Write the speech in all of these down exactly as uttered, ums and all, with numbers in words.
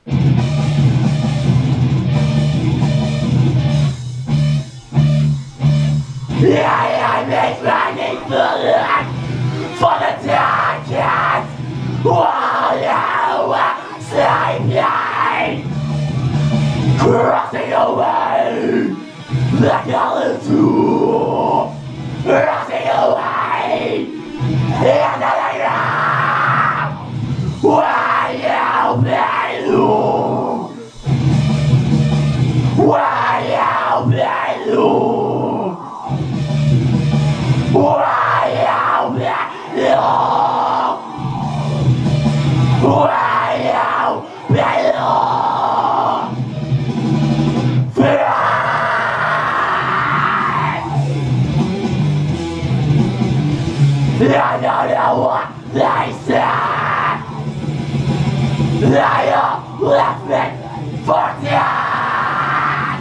Yeah, I make running bullet for the target while you are sleeping, crossing away the color too, crossing away into the ground while you belong, while you belong. Why you belong? Why you belong? I don't know what they said. They all left me for dead.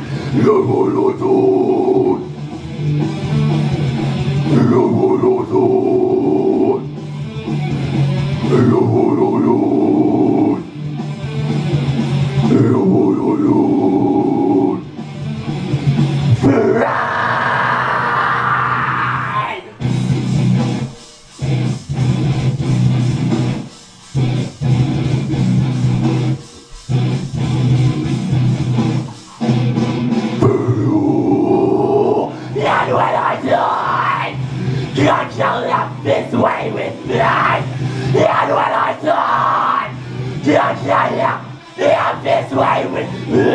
And when I die, God shall left this way with me. And when I die, God shall left this way with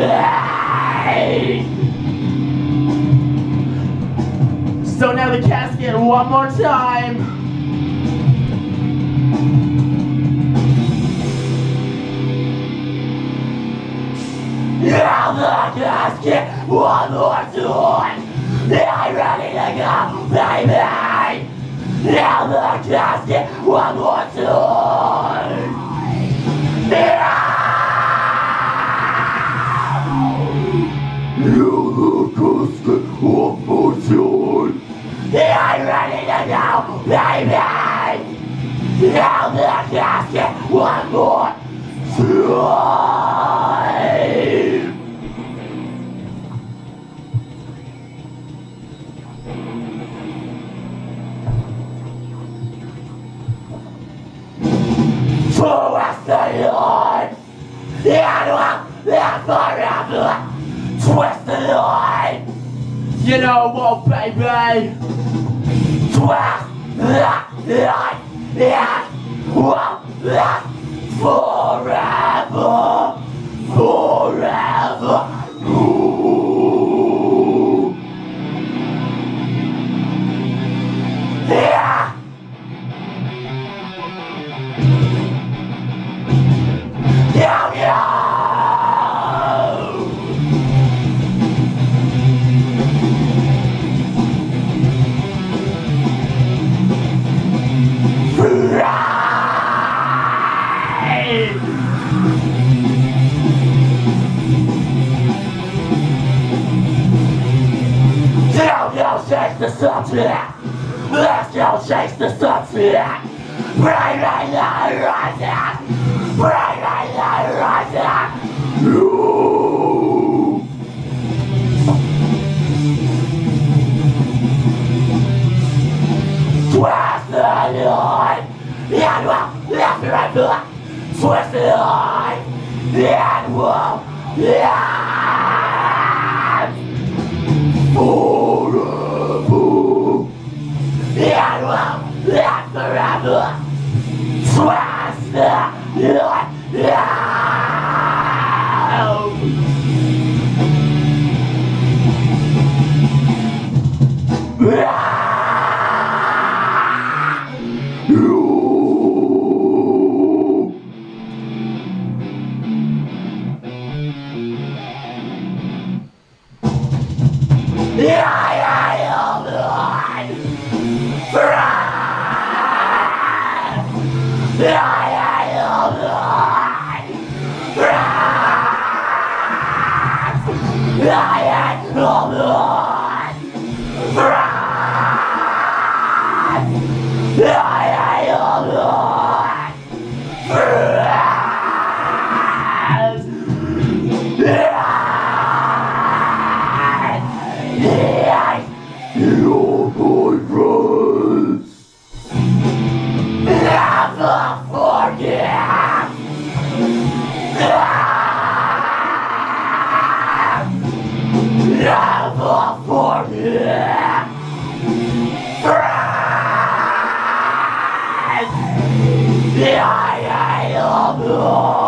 me. So now the casket one more time. Now the casket one more time. I'm ready to go, baby. Now the casket one more time. Now the casket one more time. I'm ready to go, baby. Now the casket one more time. Twist the line, and walk and forever. Twist the line, you know what, baby? Twist the line, and walk and forever, forever. Ooh. Yeah. Down, down. Right. Down, down, chase the sunset. Let's go chase the sunset. Bright, bright, light, rising. Bright, bright, light, rising. Twist the line, and walk left and right foot. Twist the line, and walk left. Forever, and walk left forever. Twist the line, yeah. Yes, you're my friends. Never forget. Never forget. Friends. Yeah, I love you.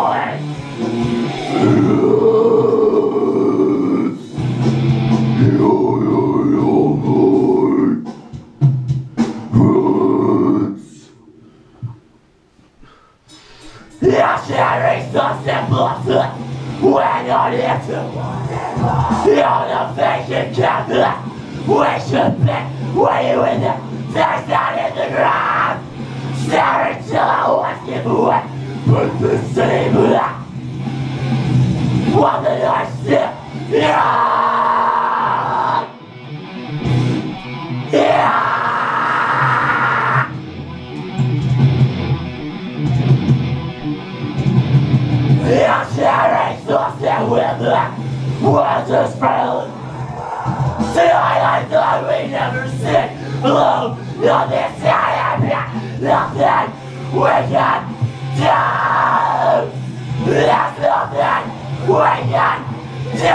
Yeah, sharing so simple when you're little. You're the vision together. We should be waiting with it. Face down in the ground. Staring till I was given away. But the same light. What did I see? Yeah! Yeah! Yeah, sharing something with it. We're just friends. Tonight I thought we never sit alone. Nothing sad, nothing we can do. There's nothing we can do.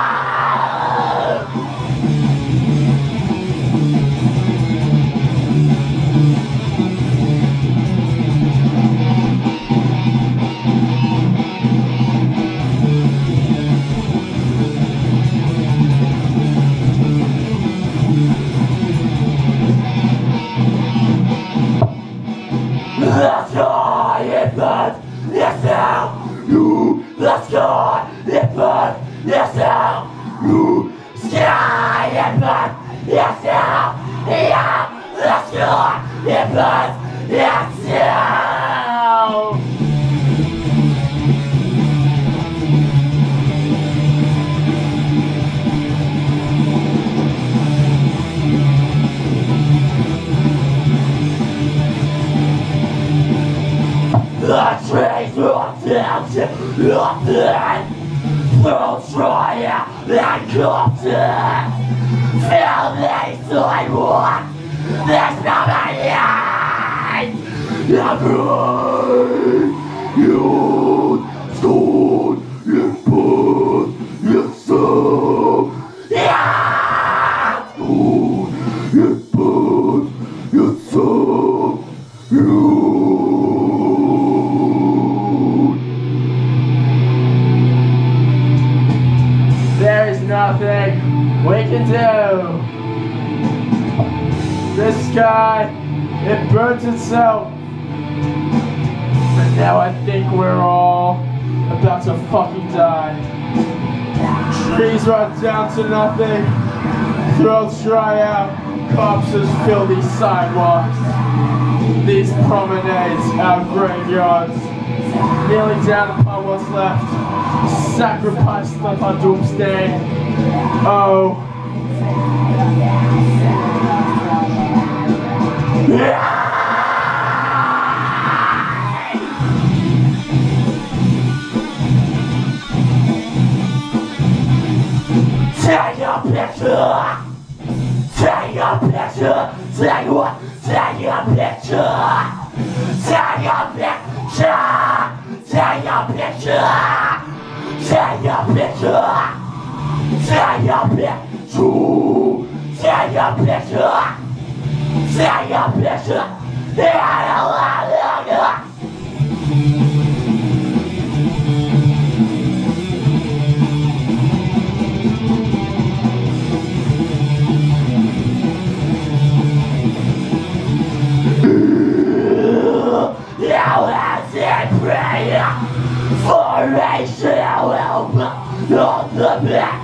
The sky it burns yourself. You, the sky it burns yourself. You, sky it burns yourself. Yeah, the sky it burns yourself. The trees will down to nothing. They'll try out and come to feel they sidewalk. There's nothing yet. Every you stone, you put yourself. Yeah! Stone, you put yourself. You. There is nothing we can do. The sky, it burns itself. And now I think we're all about to fucking die. Trees run down to nothing. Throats dry out. Corpses fill these sidewalks. These promenades, our graveyards. Kneeling down upon what's left. Sacrificed upon doomsday. Oh. Take a picture. Take a picture. Take what? Take a picture. Take a picture. Take a picture. Take a picture. Take a picture. Take a picture. Take a picture. Yeah, Now as in prayer, formation will not the back.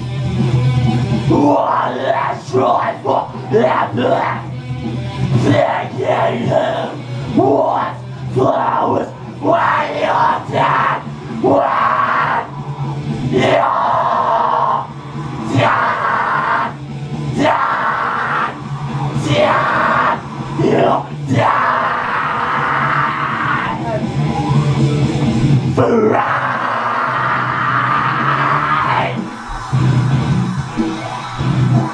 One last try for ever. Thinking him what flowers when you're dead. When you're dead, dead, dead, you're dead. Right.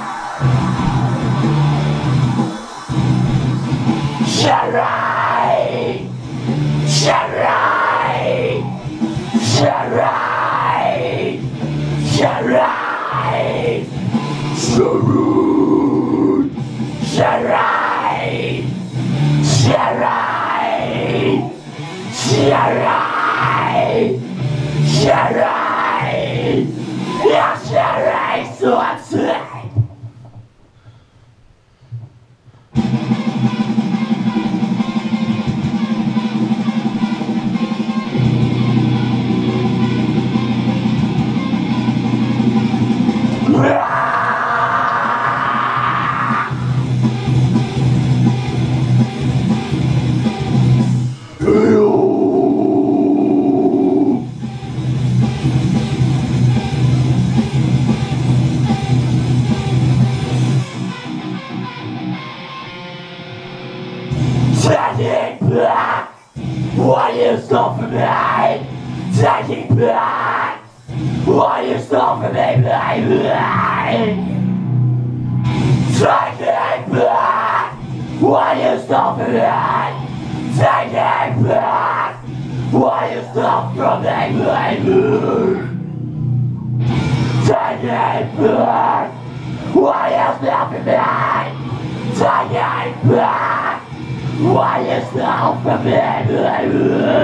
Sherry! Sherry! Sherry! Sherry! Sherry! Sherry! Sherry! Sherry! Sherry! Ja, Sherry, so absurd! Taking back what you stole from me. Taking back what you stole from me, baby. Taking back what you stole from me. Taking back what you stole from me, baby. Taking back what you stole from me. Taking back what you stole from me, baby.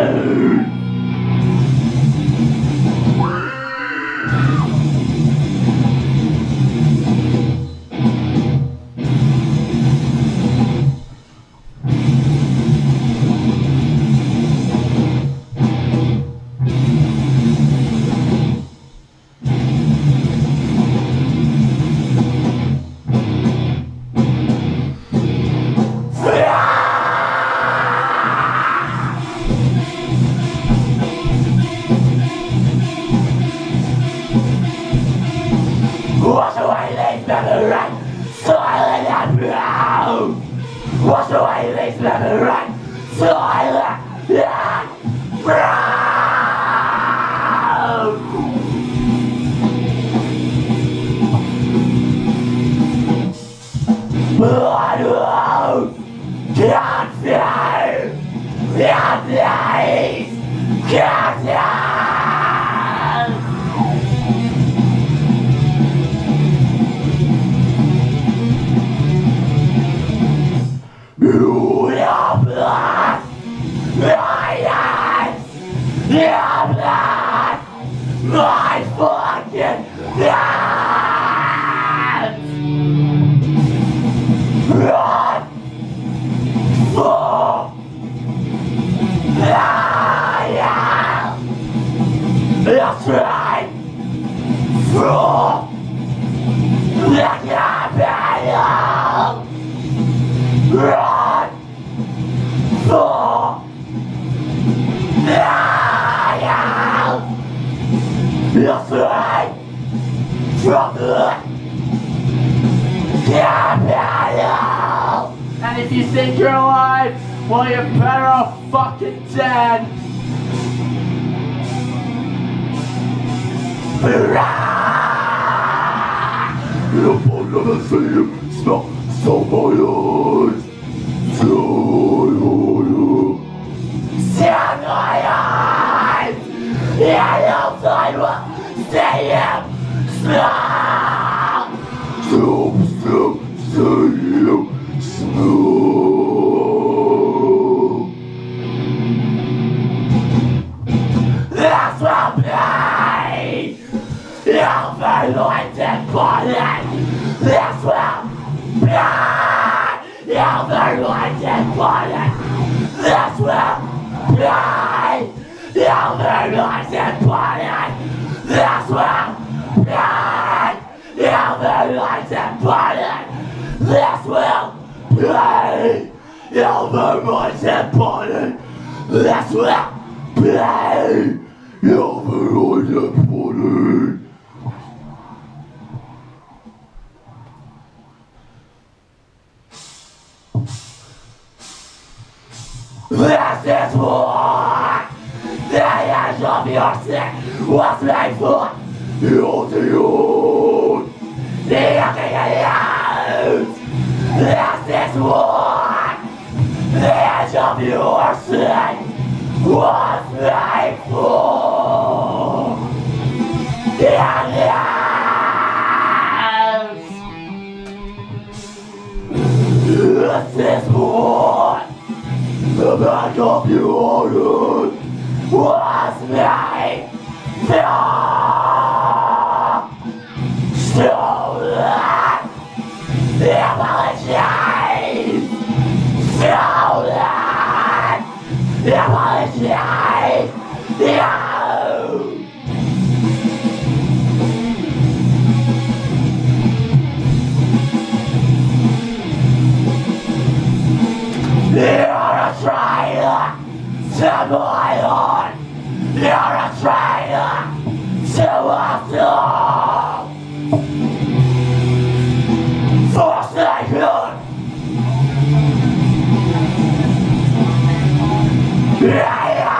Wash away these memories, silent and proud. Wash away these memories, silent and proud. Blood road, can't feel, can't place, can't tell. You are blood, my eyes, your blood, my fucking hands. Blood, for liar. That's right, for the capital. Run for life. That's right, from the capital. And if you think you're alive, well, you're better off fucking dead. You'll never see him smell so my eyes. So Stand my eyes. Yeah, outside will stay him smell. So, so, stay him smell. That's what pain. Overloaded body. That's what pain. Overloaded body. That's what pain. Overloaded body. That's what pain. Overloaded body. That's what pain. Overloaded body. That's what pain. Overloaded body. This is what the edge of your sick was made for. You to use. The ugly use. This is what the edge of your sin was faithful. And yes, this is what the back of your head was made for. Stolen, apologize. Stolen, apologize. No. You're a traitor to my heart. You're a traitor to us all. Forsaken. Yeah.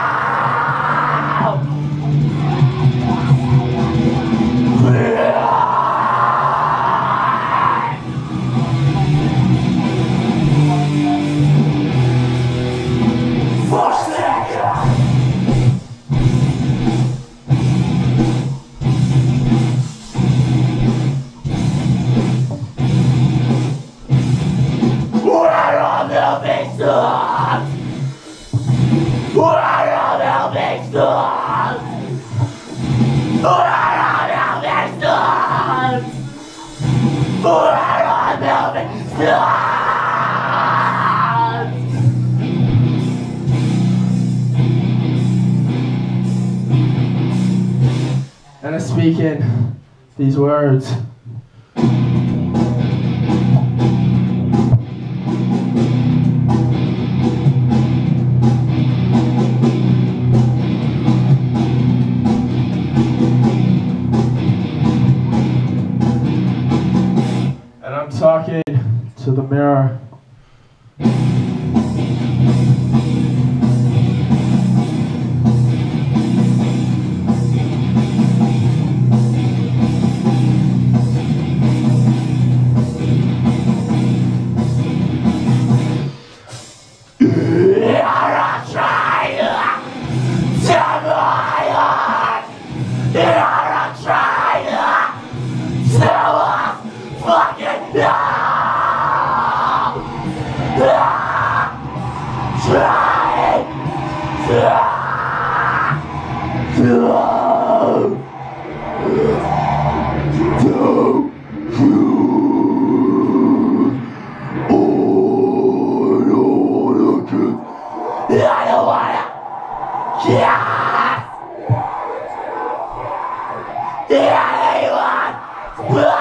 And I'm speaking these words. And I'm talking to the mirror. Yeah, anyone!